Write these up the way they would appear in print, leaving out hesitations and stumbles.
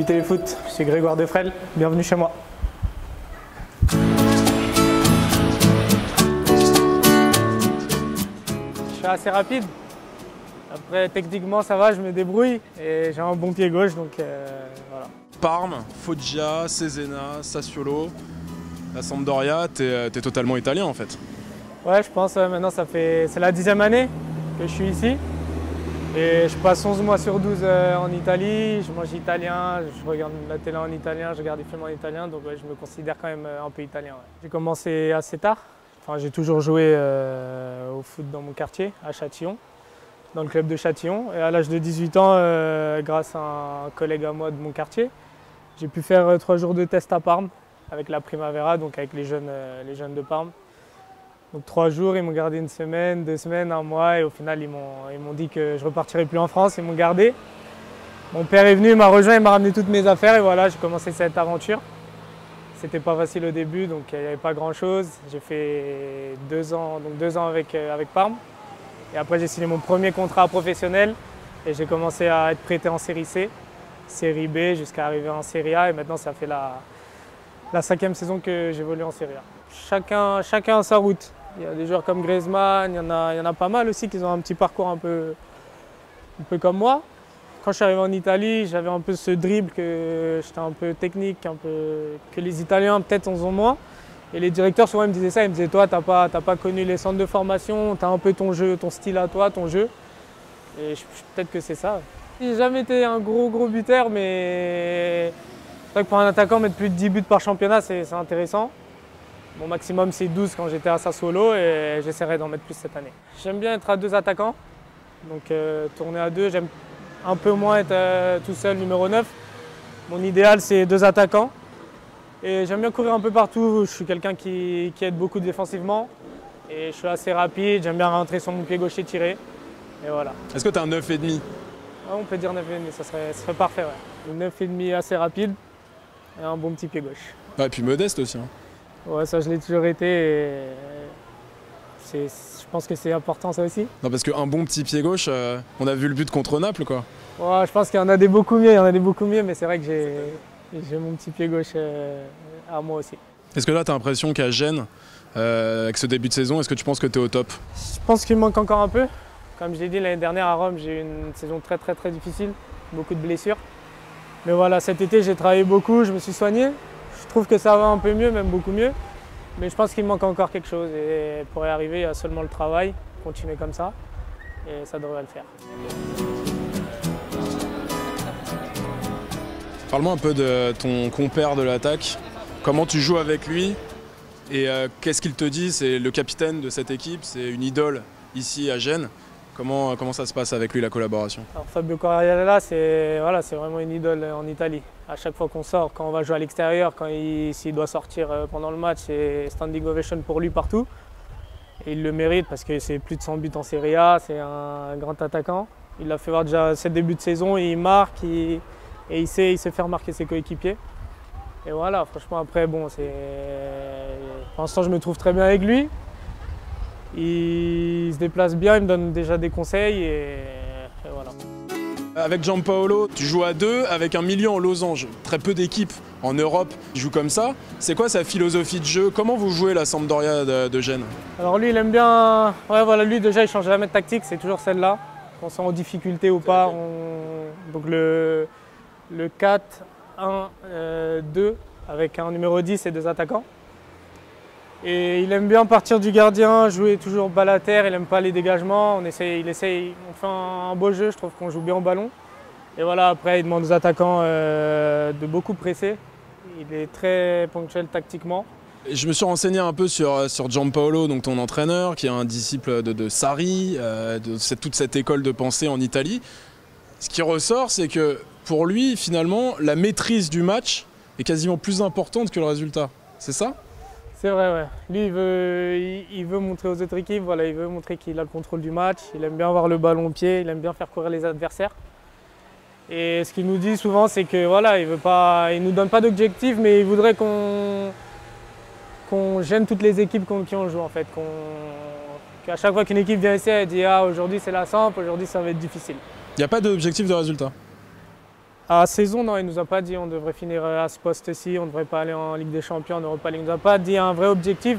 Téléfoot, je suis Grégoire Defrel, bienvenue chez moi. Je suis assez rapide, après techniquement ça va, je me débrouille et j'ai un bon pied gauche donc voilà. Parme, Foggia, Cesena, Sassuolo, la Sampdoria, t'es totalement italien en fait. Ouais, je pense maintenant c'est la 10e année que je suis ici. Et je passe 11 mois sur 12 en Italie, je mange italien, je regarde la télé en italien, je regarde des films en italien, donc ouais, je me considère quand même un peu italien. Ouais. J'ai commencé assez tard, enfin, j'ai toujours joué au foot dans mon quartier, à Châtillon, dans le club de Châtillon. Et à l'âge de 18 ans, grâce à un collègue à moi de mon quartier, j'ai pu faire 3 jours de test à Parme, avec la Primavera, donc avec les jeunes de Parme. Donc 3 jours, ils m'ont gardé 1 semaine, 2 semaines, 1 mois et au final ils m'ont dit que je ne repartirais plus en France, ils m'ont gardé. Mon père est venu, il m'a rejoint, il m'a ramené toutes mes affaires et voilà, j'ai commencé cette aventure. C'était pas facile au début, donc il n'y avait pas grand chose. J'ai fait 2 ans, donc 2 ans avec Parme. Et après j'ai signé mon premier contrat professionnel et j'ai commencé à être prêté en série C, série B jusqu'à arriver en série A et maintenant ça fait la 5e saison que j'évolue en série A. Chacun a sa route. Il y a des joueurs comme Griezmann, il y en a pas mal aussi qui ont un petit parcours un peu comme moi. Quand je suis arrivé en Italie, j'avais un peu ce dribble, que j'étais un peu technique, que les Italiens peut-être en ont moins. Et les directeurs souvent ils me disaient ça, ils me disaient toi t'as pas connu les centres de formation, t'as un peu ton jeu, ton style à toi, ton jeu. Et peut-être que c'est ça. J'ai jamais été un gros buteur, mais c'est vrai que pour un attaquant mettre plus de 10 buts par championnat c'est intéressant. Mon maximum c'est 12 quand j'étais à Sassuolo et j'essaierai d'en mettre plus cette année. J'aime bien être à 2 attaquants, donc tourner à 2. J'aime un peu moins être tout seul numéro 9. Mon idéal c'est 2 attaquants. Et j'aime bien courir un peu partout. Je suis quelqu'un qui aide beaucoup défensivement. Et je suis assez rapide, j'aime bien rentrer sur mon pied gauche et tirer. Et voilà. Est-ce que tu as un 9,5 ? On peut dire 9,5, ça serait parfait. Ouais. Une 9,5 assez rapide et un bon petit pied gauche. Ouais, et puis modeste aussi. Hein. Ouais, ça je l'ai toujours été et je pense que c'est important ça aussi. Non, parce qu'un bon petit pied gauche, on a vu le but contre Naples quoi. Ouais, je pense qu'il y en a des beaucoup mieux, mais c'est vrai que j'ai mon petit pied gauche à moi aussi. Est-ce que là tu as l'impression qu'à Gênes, avec ce début de saison, est-ce que tu penses que tu es au top ? Je pense qu'il me manque encore un peu. Comme je l'ai dit l'année dernière à Rome, j'ai eu une saison très difficile, beaucoup de blessures. Mais voilà, cet été j'ai travaillé beaucoup, je me suis soigné. Je trouve que ça va un peu mieux, même beaucoup mieux. Mais je pense qu'il me manque encore quelque chose. Et pour y arriver, il y a seulement le travail, continuer comme ça. Et ça devrait le faire. Parle-moi un peu de ton compère de l'attaque. Comment tu joues avec lui et qu'est-ce qu'il te dit? C'est le capitaine de cette équipe, c'est une idole ici à Gênes. Comment ça se passe avec lui la collaboration? Alors Fabio Quagliarella, c'est vraiment une idole en Italie. À chaque fois qu'on sort, quand on va jouer à l'extérieur, s'il doit sortir pendant le match, c'est standing ovation pour lui partout. Et il le mérite parce que c'est plus de 100 buts en Serie A, c'est un grand attaquant. Il l'a fait voir déjà ses débuts de saison, il marque et il sait faire marquer ses coéquipiers. Et voilà, franchement après, bon, pour l'instant je me trouve très bien avec lui. Il se déplace bien, il me donne déjà des conseils et voilà. Avec Giampaolo, tu joues à 2 avec un milieu en losange. Très peu d'équipes en Europe qui jouent comme ça. C'est quoi sa philosophie de jeu? Comment vous jouez la Sampdoria de Gênes? Alors lui, il aime bien... Ouais, voilà, lui déjà, il change jamais de tactique, c'est toujours celle-là. Qu'on soit en difficulté ou pas. Donc le 4-1-2 avec un numéro 10 et 2 attaquants. Et il aime bien partir du gardien, jouer toujours balle à terre, il n'aime pas les dégagements. On fait un beau jeu, je trouve qu'on joue bien au ballon. Et voilà, après il demande aux attaquants de beaucoup presser. Il est très ponctuel tactiquement. Je me suis renseigné un peu sur Giampaolo, donc ton entraîneur, qui est un disciple de Sarri, toute cette école de pensée en Italie. Ce qui ressort, c'est que pour lui, finalement, la maîtrise du match est quasiment plus importante que le résultat. C'est ça ? C'est vrai, ouais. Lui, il veut montrer aux autres équipes, voilà, il veut montrer qu'il a le contrôle du match, il aime bien avoir le ballon au pied, il aime bien faire courir les adversaires. Et ce qu'il nous dit souvent, c'est que voilà, il nous donne pas d'objectif, mais il voudrait qu'on gêne toutes les équipes qui on joue en fait. Qu'à chaque fois qu'une équipe vient ici, elle dit ah aujourd'hui c'est la Samp, aujourd'hui ça va être difficile. Il n'y a pas d'objectif de résultat? À saison, non, il ne nous a pas dit on devrait finir à ce poste-ci, on ne devrait pas aller en Ligue des Champions, en Europa League. Il ne nous a pas dit un vrai objectif,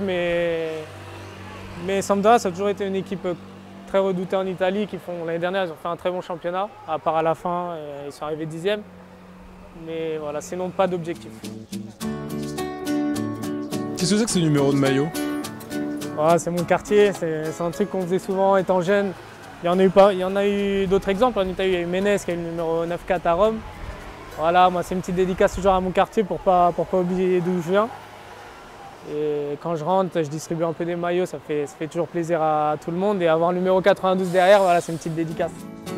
mais Sampdoria, ça a toujours été une équipe très redoutée en Italie. L'année dernière, ils ont fait un très bon championnat, à part à la fin, ils sont arrivés 10e. Mais voilà, sinon pas d'objectif. Qu'est-ce que c'est que ce numéro de maillot? Voilà, c'est mon quartier, c'est un truc qu'on faisait souvent étant jeune. Il y en a eu d'autres exemples. En Italie, il y a eu Ménez qui a eu le numéro 9-4 à Rome. Voilà, moi c'est une petite dédicace toujours à mon quartier pour pas oublier d'où je viens. Et quand je rentre, je distribue un peu des maillots, ça fait toujours plaisir à tout le monde. Et avoir le numéro 92 derrière, voilà, c'est une petite dédicace.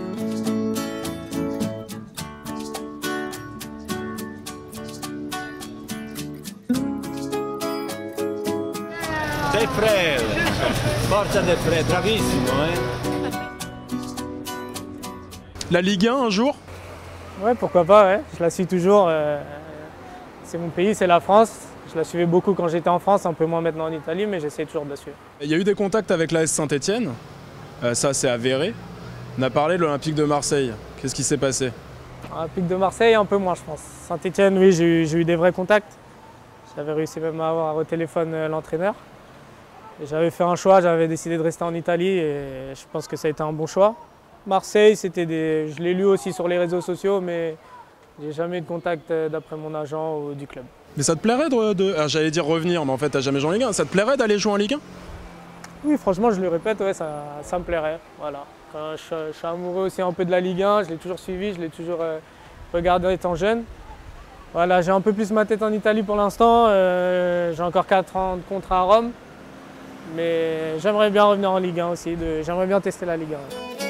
Del Frel, forza Del Frel, bravissimo. La Ligue 1 un jour? Ouais, pourquoi pas, ouais. Je la suis toujours. C'est mon pays, c'est la France. Je la suivais beaucoup quand j'étais en France, un peu moins maintenant en Italie, mais j'essaie toujours de la suivre. Il y a eu des contacts avec l'AS Saint-Étienne, ça c'est avéré. On a parlé de l'Olympique de Marseille. Qu'est-ce qui s'est passé? Olympique de Marseille, un peu moins, je pense. Saint-Étienne, oui, j'ai eu des vrais contacts. J'avais réussi même à avoir au téléphone l'entraîneur. J'avais fait un choix, j'avais décidé de rester en Italie et je pense que ça a été un bon choix. Marseille, je l'ai lu aussi sur les réseaux sociaux, mais j'ai jamais eu de contact d'après mon agent ou du club. Mais ça te plairait j'allais dire revenir, mais en fait t'as jamais joué en Ligue 1. Ça te plairait d'aller jouer en Ligue 1? Oui, franchement, je le répète, ouais, ça me plairait. Voilà. Quand je suis amoureux aussi un peu de la Ligue 1, je l'ai toujours suivi, je l'ai toujours regardé étant jeune. Voilà, j'ai un peu plus ma tête en Italie pour l'instant. J'ai encore 4 ans de contrat à Rome. Mais j'aimerais bien revenir en Ligue 1 aussi, j'aimerais bien tester la Ligue 1.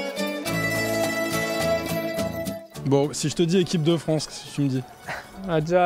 Bon, si je te dis équipe de France, qu'est-ce que tu me dis? Déjà,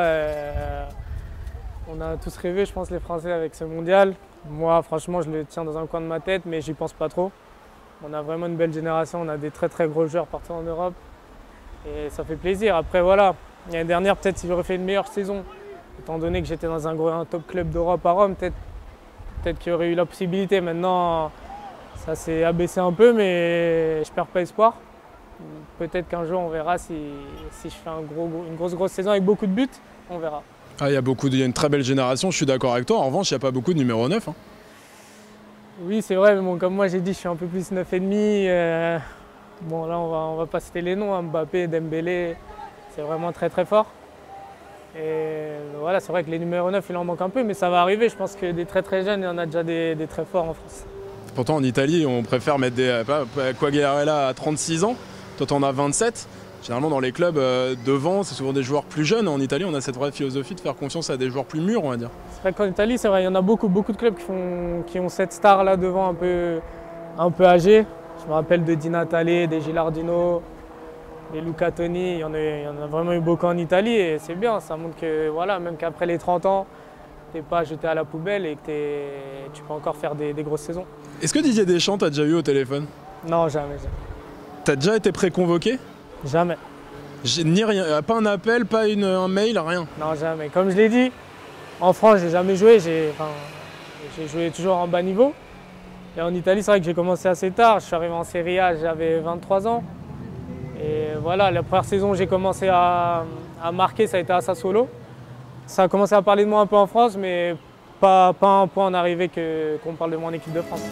on a tous rêvé, je pense, les Français avec ce mondial. Moi, franchement, je le tiens dans un coin de ma tête, mais j'y pense pas trop. On a vraiment une belle génération, on a des très très gros joueurs partout en Europe. Et ça fait plaisir. Après, voilà, l'année dernière, peut-être si j'aurais fait une meilleure saison, étant donné que j'étais dans un top club d'Europe à Rome, peut-être qu'il y aurait eu la possibilité. Maintenant, ça s'est abaissé un peu, mais je ne perds pas espoir. Peut-être qu'un jour, on verra si je fais une grosse saison avec beaucoup de buts, on verra. Ah, il y a une très belle génération, je suis d'accord avec toi. En revanche, il n'y a pas beaucoup de numéro 9. Hein. Oui, c'est vrai, mais bon, comme moi j'ai dit, je suis un peu plus 9,5. Bon, là, on va pas citer les noms, hein. Mbappé, Dembélé, c'est vraiment très très fort. Et voilà, c'est vrai que les numéros 9, il en manque un peu, mais ça va arriver. Je pense que des très très jeunes, il y en a déjà des très forts en France. Pourtant, en Italie, on préfère mettre Quagliarella à 36 ans. Toi, t'en as 27. Généralement, dans les clubs devant, c'est souvent des joueurs plus jeunes. En Italie, on a cette vraie philosophie de faire confiance à des joueurs plus mûrs, on va dire. C'est vrai qu'en Italie, c'est vrai, il y en a beaucoup de clubs qui ont cette star là devant un peu âgée. Je me rappelle de Di Natale, des Gilardino, des Luca Toni. Il y en a vraiment eu beaucoup en Italie et c'est bien. Ça montre que voilà, même qu'après les 30 ans, t'es pas jeté à la poubelle et que tu peux encore faire des grosses saisons. Est-ce que Didier Deschamps t'as déjà eu au téléphone? Non, jamais. T'as déjà été préconvoqué? Jamais. Ni rien, pas un appel, pas un mail, rien? Non, jamais. Comme je l'ai dit, en France, j'ai jamais joué. J'ai joué toujours en bas niveau. Et en Italie, c'est vrai que j'ai commencé assez tard. Je suis arrivé en Serie A, j'avais 23 ans. Et voilà, la première saison où j'ai commencé à marquer, ça a été à Sassuolo. Ça a commencé à parler de moi un peu en France, mais pas un point en arrivée qu'on parle de moi en équipe de France.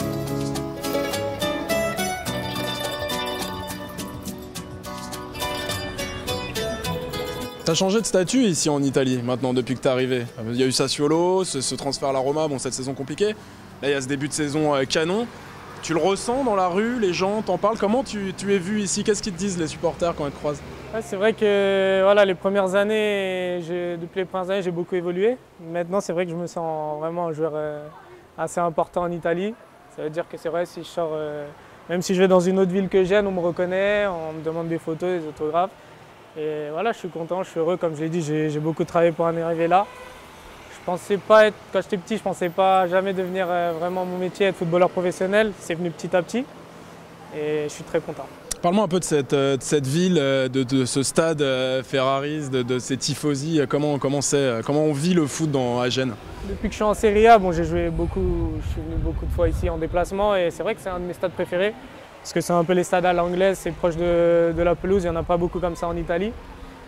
T'as changé de statut ici en Italie maintenant depuis que t'es arrivé. Il y a eu Sassuolo, ce transfert à la Roma, bon cette saison compliquée. Là il y a ce début de saison canon. Tu le ressens dans la rue, les gens t'en parlent. Comment tu es vu ici? Qu'est-ce qu'ils te disent les supporters quand ils te croisent? Ouais, c'est vrai que voilà, depuis les premières années, j'ai beaucoup évolué. Maintenant c'est vrai que je me sens vraiment un joueur assez important en Italie. Ça veut dire que c'est vrai, si je sors, même si je vais dans une autre ville que Gênes, on me reconnaît, on me demande des photos, des autographes. Et voilà, je suis content, je suis heureux, comme je l'ai dit, j'ai beaucoup travaillé pour en arriver là. Je pensais pas quand j'étais petit, je pensais pas jamais devenir vraiment mon métier, être footballeur professionnel. C'est venu petit à petit et je suis très content. Parle-moi un peu de cette ville, de ce stade Ferraris, de ces tifosi. Comment on vit le foot à Gênes? Depuis que je suis en Serie A, bon, j'ai joué beaucoup, je suis venu beaucoup de fois ici en déplacement et c'est vrai que c'est un de mes stades préférés. Parce que c'est un peu les stades à l'anglaise, c'est proche de la pelouse, il n'y en a pas beaucoup comme ça en Italie.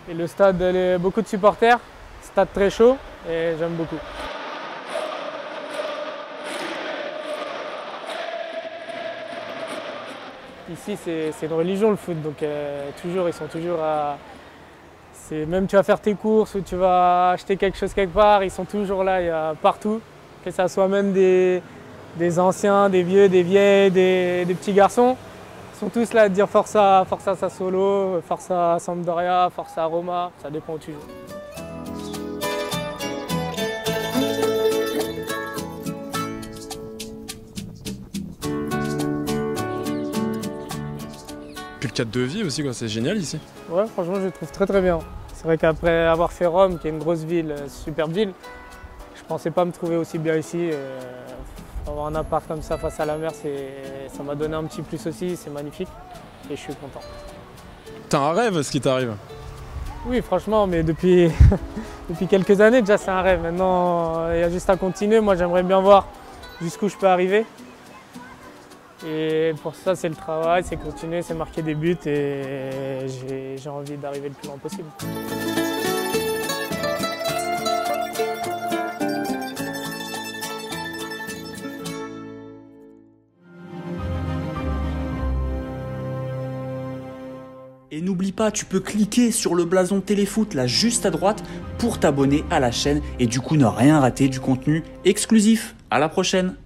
Et le stade, beaucoup de supporters, stade très chaud et j'aime beaucoup. Ici, c'est une religion le foot, donc ils sont toujours à... Même tu vas faire tes courses ou tu vas acheter quelque chose quelque part, ils sont toujours là, il y a partout. Que ça soit même des anciens, des vieux, des vieilles, des petits garçons. Ils sont tous là à te dire Forza Sassuolo, Forza Sampdoria, Forza Roma, ça dépend où tu joues. Puis le cadre de vie aussi, quoi, c'est génial ici. Ouais, franchement, je le trouve très très bien. C'est vrai qu'après avoir fait Rome, qui est une grosse ville, superbe ville, je pensais pas me trouver aussi bien ici. Avoir un appart comme ça face à la mer, ça m'a donné un petit plus aussi, c'est magnifique et je suis content. T'as un rêve ce qui t'arrive? Oui, franchement, mais depuis quelques années déjà c'est un rêve. Maintenant, il y a juste à continuer. Moi, j'aimerais bien voir jusqu'où je peux arriver. Et pour ça, c'est le travail, c'est continuer, c'est marquer des buts et j'ai envie d'arriver le plus loin possible. Et n'oublie pas, tu peux cliquer sur le blason Téléfoot là juste à droite pour t'abonner à la chaîne et du coup ne rien rater du contenu exclusif. À la prochaine!